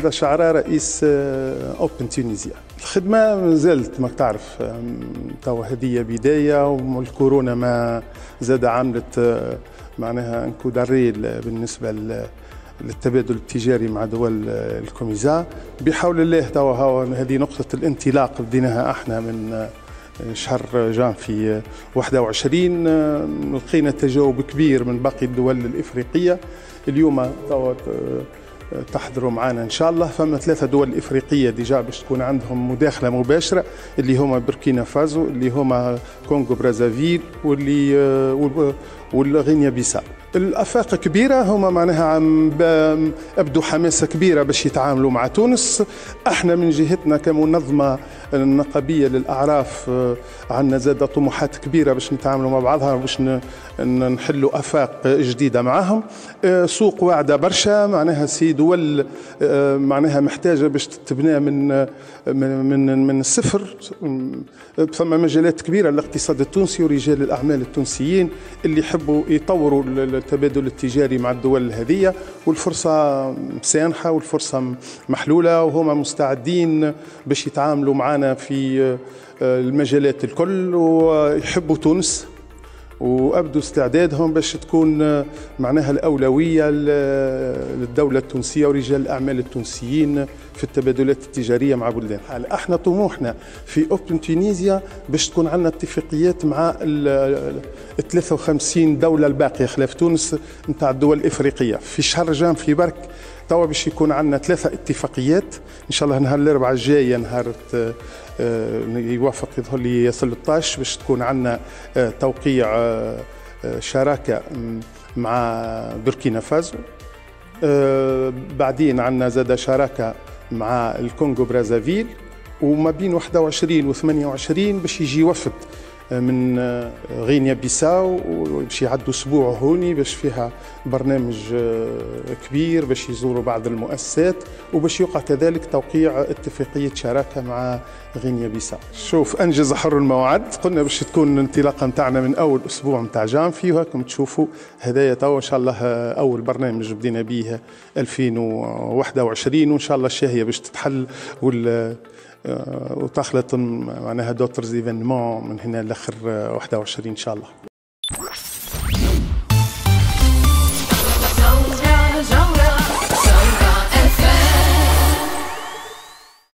رضا شعراء رئيس اوبن تونيزيا. الخدمة ما زالت ما تعرف توا هذه بداية، والكورونا ما زاد عملت معناها انكو داريل بالنسبة للتبادل التجاري مع دول الكوميزا. بحول الله توا هذه نقطة الانطلاق بديناها احنا من شهر جانفي 21. لقينا تجاوب كبير من باقي الدول الإفريقية. اليوم توا تحضروا معنا إن شاء الله. فما 3 دول إفريقية ديجا باش تكون عندهم مداخلة مباشرة، اللي هما بوركينا فازو، اللي هما كونغو برازافيل، والغينيا بيساو. الآفاق كبيرة، هما معناها عم أبدوا حماسة كبيرة باش يتعاملوا مع تونس. احنا من جهتنا كمنظمة النقابية للأعراف عندنا زادة طموحات كبيرة باش نتعاملوا مع بعضها، باش نحلوا آفاق جديدة معهم. سوق واعدة برشا، معناها سي دول معناها محتاجة باش تتبنى من الصفر. ثم مجالات كبيرة للاقتصاد التونسي ورجال الأعمال التونسيين اللي يحبوا يطوروا التبادل التجاري مع الدول هذه، والفرصة سانحة والفرصة محلولة، وهما مستعدين باش يتعاملوا معنا في المجالات الكل ويحبوا تونس، وأبدوا استعدادهم باش تكون معناها الأولوية للدولة التونسية ورجال الأعمال التونسيين في التبادلات التجارية مع بلدان. احنا طموحنا في اوبن تونيزيا باش تكون عندنا اتفاقيات مع ال 53 دولة الباقية خلاف تونس نتاع الدول الإفريقية. في شهر جانفي برك توا باش يكون عندنا 3 اتفاقيات ان شاء الله. نهار الاربعاء الجاي، نهار يوافق يظهر لي 13، باش تكون عندنا توقيع شراكة مع بوركينا فازو. بعدين عندنا زاد شراكة مع الكونغو برازافيل. وما بين 21 و 28 باش يجي وفد من غينيا بيساو، باش يعدوا اسبوع هوني، باش فيها برنامج كبير باش يزوروا بعض المؤسسات، وباش يوقع كذلك توقيع اتفاقية شراكة مع غينيا بيساو. شوف، انجز حر الموعد. قلنا باش تكون الانطلاقة نتاعنا من اول اسبوع نتاع جانفي، وهاكم تشوفوا هدايا توا ان شاء الله اول برنامج بدينا به 2021، وان شاء الله الشاهية باش تتحل وتخلط معناها دوترز ايفينمون من هنا لاخر 21 ان شاء الله.